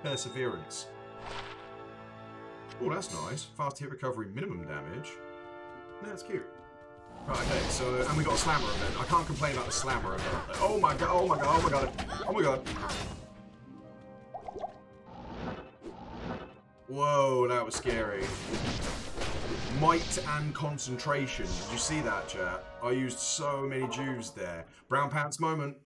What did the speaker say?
perseverance. Oh, that's nice. Fast hit recovery, minimum damage. No, that's cute. Right, okay, so, and we got a slammer event. I can't complain about the slammer event. Oh my god, oh my god, oh my god, oh my god. Whoa, that was scary. Might and concentration. Did you see that, chat? I used so many juves there. Brown pants moment.